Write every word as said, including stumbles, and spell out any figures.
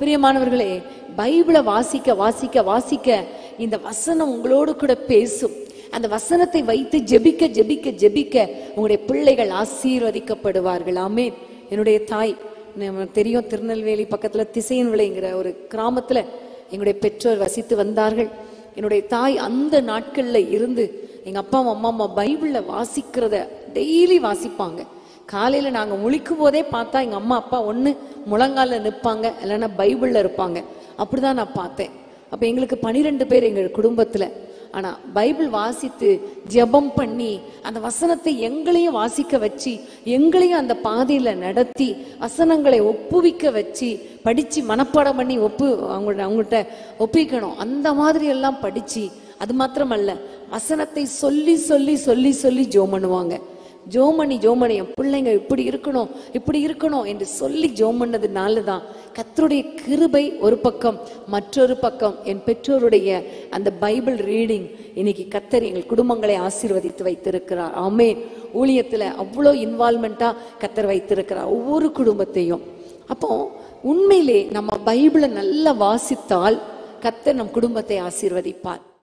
பிரியமானவர்களே, பைபிளை வாசிக்க வாசிக்க வாசிக்க இந்த வசனம் உங்களோடு கூட பேசும். அந்த வசனத்தை வைத்து ஜெபிக்க ஜெபிக்க ஜெபிக்க உங்களுடைய பிள்ளைகள் ஆசீர்வதிக்கப்படுவார்கள். ஆமென். என்னுடைய தாய், நமக்கு தெரியும், திருநெல்வேலி பக்கத்துல திசையன் விளைங்கிற ஒரு கிராமத்துல எங்களுடைய பெற்றோர் வசித்து வந்தார்கள். என்னுடைய தாய் அந்த நாட்கள்ல இருந்து எங்க அப்பா அம்மா அம்மா பைபிள்ல வாசிக்கிறத டெய்லி வாசிப்பாங்க. காலையில நாங்க முழிக்கும் போதே பார்த்தா எங்க அம்மா அப்பா ஒண்ணு முழங்கால நிற்பாங்க, இல்லைன்னா பைபிள்ல இருப்பாங்க. அப்படிதான் நான் பார்த்தேன். அப்ப எங்களுக்கு பனிரெண்டு பேர் எங்க குடும்பத்துல. ஆனா பைபிள் வாசித்து ஜெபம் பண்ணி அந்த வசனத்தை எங்களையும் வாசிக்க வச்சு எங்களையும் அந்த பாதையில நடத்தி வசனங்களை ஒப்புவிக்க வச்சு படிச்சு மனப்பாடம் பண்ணி ஒப்பு அவங்க அவங்கள்ட்ட ஒப்பிக்கணும். அந்த மாதிரி எல்லாம் படிச்சு, அது மாத்திரமல்ல, வசனத்தை சொல்லி சொல்லி சொல்லி சொல்லி ஜோம் பண்ணுவாங்க. ஜோமணி ஜோமணி என் பிள்ளைங்க இப்படி இருக்கணும் இப்படி இருக்கணும் என்று சொல்லி ஜோம் பண்ணதுனாலதான் கர்த்தருடைய கிருபை ஒரு பக்கம், மற்றொரு பக்கம் என் பெற்றோருடைய அந்த பைபிள் ரீடிங் இன்னைக்கு கர்த்தர் எங்கள் குடும்பங்களை ஆசீர்வதித்து வைத்திருக்கிறார். ஆமென். ஊழியத்துல அவ்வளோ இன்வால்மெண்டா கர்த்தர் வைத்திருக்கிறார் ஒவ்வொரு குடும்பத்தையும். அப்போ உண்மையிலே நம்ம பைபிளை நல்லா வாசித்தால் கர்த்தர் நம் குடும்பத்தை ஆசீர்வதிப்பார்.